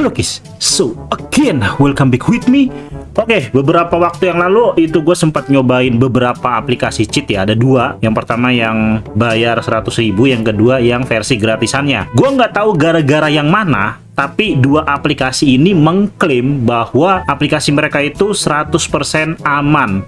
Halo guys, so again, welcome back with me. Oke, beberapa waktu yang lalu itu gue sempat nyobain beberapa aplikasi cheat ya. Ada dua. Yang pertama yang bayar 100.000, yang kedua yang versi gratisannya. Gue nggak tahu gara-gara yang mana, tapi dua aplikasi ini mengklaim bahwa aplikasi mereka itu 100% aman,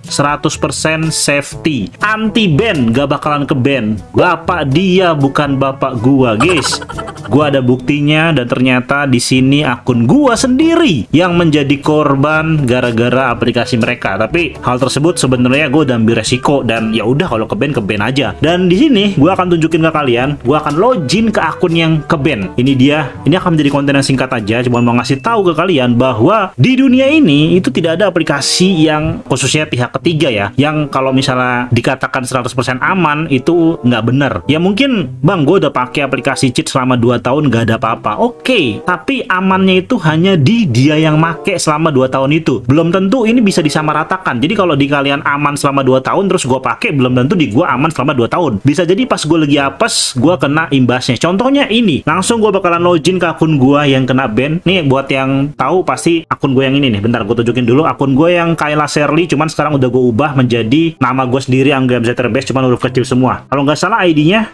100% safety, anti-ban, gak bakalan ke-ban. Bapak dia bukan bapak gua, guys. Gua ada buktinya dan ternyata di sini akun gua sendiri yang menjadi korban gara-gara aplikasi mereka. Tapi hal tersebut sebenarnya gua udah ambil resiko dan ya udah kalau ke-ban aja. Dan di sini gua akan tunjukin ke kalian, gua akan login ke akun yang ke-ban. Ini dia, ini akan menjadi konten yang singkat aja, cuma mau ngasih tahu ke kalian bahwa di dunia ini itu tidak ada aplikasi yang khususnya pihak ketiga ya, yang kalau misalnya dikatakan 100% aman itu nggak bener. Ya mungkin bang, gue udah pakai aplikasi cheat selama 2 tahun nggak ada apa-apa. Oke, tapi amannya itu hanya di dia yang make selama 2 tahun itu. Belum tentu ini bisa disamaratakan. Jadi kalau di kalian aman selama 2 tahun terus gue pakai, belum tentu di gue aman selama 2 tahun. Bisa jadi pas gue lagi apes, gue kena imbasnya. Contohnya ini, langsung gue bakalan login ke akun gue yang kena ban. Nih buat yang tahu pasti akun gue yang ini nih. Bentar gue tunjukin dulu akun gue yang Kayla Shirley, cuman sekarang udah gue ubah menjadi nama gue sendiri, Angga MZR Best, cuman huruf kecil semua. Kalau nggak salah ID-nya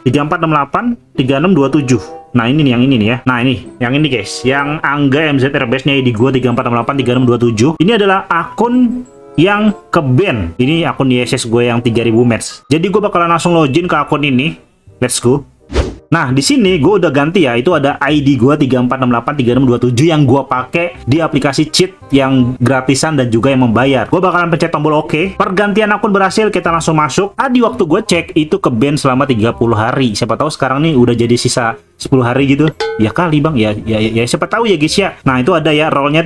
3468 3627. Nah ini nih, yang ini nih ya. Nah ini, yang ini guys, yang Angga MZR Best-nya ID gue 3468 3627. Ini adalah akun yang ke-ban. Ini akun YSS gue yang 3000 match. Jadi gue bakalan langsung login ke akun ini. Let's go. Nah, di sini gue udah ganti ya, itu ada ID gue 34683627 yang gue pakai di aplikasi cheat yang gratisan dan juga yang membayar. Gue bakalan pencet tombol OK. Pergantian akun berhasil, kita langsung masuk. Tadi waktu gue cek itu ke-ban selama 30 hari. Siapa tahu sekarang nih udah jadi sisa 10 hari gitu. Ya kali bang, ya siapa tahu ya guys ya. Nah, itu ada ya role-nya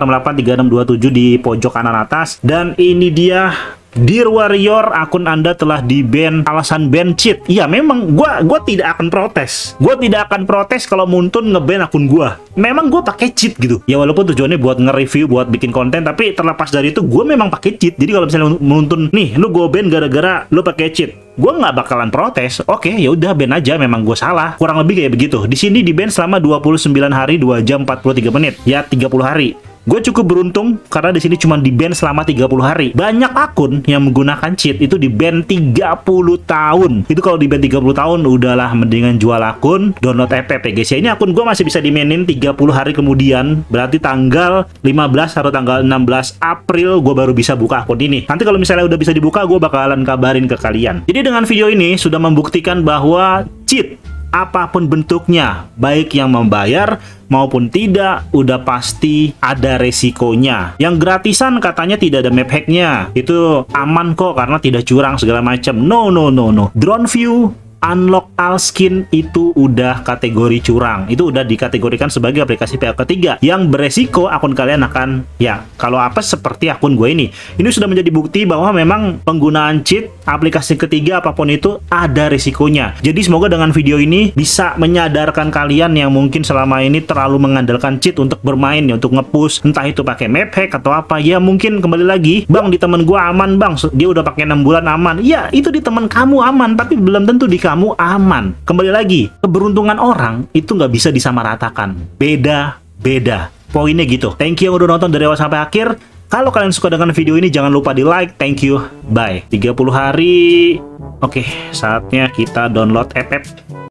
34683627 di pojok kanan atas. Dan ini dia, Dear Warrior, akun Anda telah di-ban alasan ban cheat. Iya, memang gua tidak akan protes. Gua tidak akan protes kalau Muntun nge-ban akun gua. Memang gua pakai cheat gitu. Ya walaupun tujuannya buat nge-review, buat bikin konten, tapi terlepas dari itu gua memang pakai cheat. Jadi kalau misalnya Muntun, nih lu gua ban gara-gara lu pakai cheat, gue nggak bakalan protes. Oke, ya udah ban aja, memang gue salah. Kurang lebih kayak begitu. Di sini di-ban selama 29 hari 2 jam 43 menit. Ya 30 hari. Gue cukup beruntung karena di sini cuma di-ban selama 30 hari. Banyak akun yang menggunakan cheat itu di-ban 30 tahun. Itu kalau di-ban 30 tahun udahlah mendingan jual akun, download app ya guys. Ya ini akun gue masih bisa dimainin 30 hari kemudian. Berarti tanggal 15 atau tanggal 16 April gue baru bisa buka akun ini. Nanti kalau misalnya udah bisa dibuka, gue bakalan kabarin ke kalian. Jadi dengan video ini sudah membuktikan bahwa cheat apapun bentuknya, baik yang membayar maupun tidak, udah pasti ada resikonya. Yang gratisan katanya tidak ada map hacknya, itu aman kok karena tidak curang segala macam. No. Drone view, unlock all skin itu udah kategori curang. Itu udah dikategorikan sebagai aplikasi pihak ketiga yang beresiko akun kalian akan, ya kalau apa seperti akun gue ini. Ini sudah menjadi bukti bahwa memang penggunaan cheat aplikasi ketiga apapun itu ada risikonya. Jadi semoga dengan video ini bisa menyadarkan kalian yang mungkin selama ini terlalu mengandalkan cheat untuk bermain ya, untuk nge-push, entah itu pakai map hack atau apa. Ya mungkin kembali lagi, bang di temen gue aman bang, dia udah pakai 6 bulan aman. Ya itu di temen kamu aman, tapi belum tentu di kamu aman. Kembali lagi, keberuntungan orang itu nggak bisa disamaratakan. Beda-beda. Poinnya gitu. Thank you yang udah nonton dari awal sampai akhir. Kalau kalian suka dengan video ini, jangan lupa di like. Thank you. Bye. 30 hari. Oke, saatnya kita download app.